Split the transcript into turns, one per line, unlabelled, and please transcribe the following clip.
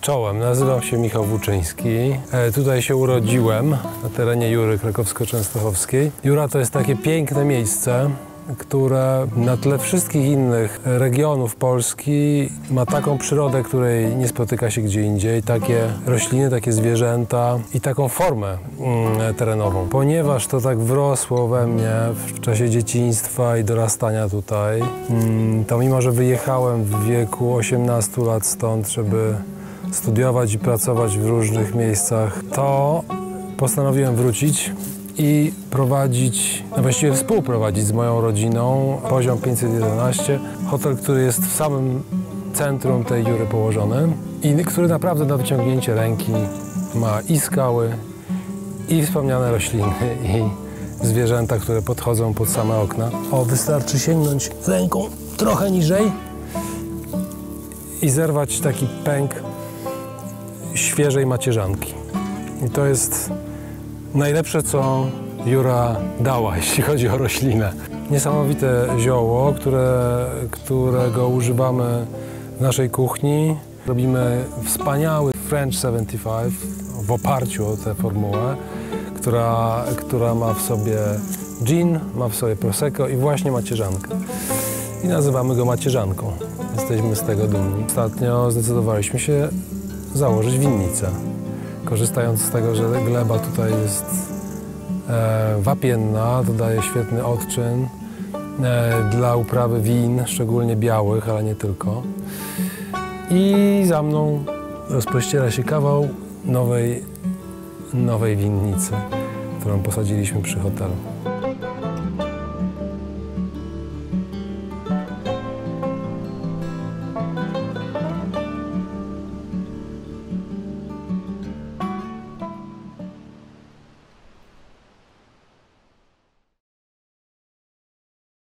Czołem, nazywam się Michał Włóczyński. Tutaj się urodziłem na terenie Jury Krakowsko-Częstochowskiej. Jura to jest takie piękne miejsce, które na tle wszystkich innych regionów Polski ma taką przyrodę, której nie spotyka się gdzie indziej, takie rośliny, takie zwierzęta i taką formę terenową. Ponieważ to tak wrosło we mnie w czasie dzieciństwa i dorastania tutaj, to mimo, że wyjechałem w wieku 18 lat stąd, żeby studiować i pracować w różnych miejscach, to postanowiłem wrócić i prowadzić, a właściwie współprowadzić z moją rodziną Poziom 511, hotel, który jest w samym centrum tej Jury położony i który naprawdę na wyciągnięcie ręki ma i skały, i wspomniane rośliny, i zwierzęta, które podchodzą pod same okna. Wystarczy sięgnąć ręką trochę niżej i zerwać taki pęk świeżej macierzanki. I to jest najlepsze, co Jura dała, jeśli chodzi o roślinę. Niesamowite zioło, którego używamy w naszej kuchni. Robimy wspaniały French 75 w oparciu o tę formułę, która ma w sobie gin, ma w sobie prosecco i właśnie macierzankę. I nazywamy go macierzanką. Jesteśmy z tego dumni. Ostatnio zdecydowaliśmy się założyć winnicę. Korzystając z tego, że gleba tutaj jest wapienna, to daje świetny odczyn dla uprawy win, szczególnie białych, ale nie tylko. I za mną rozpościera się kawał nowej winnicy, którą posadziliśmy przy hotelu.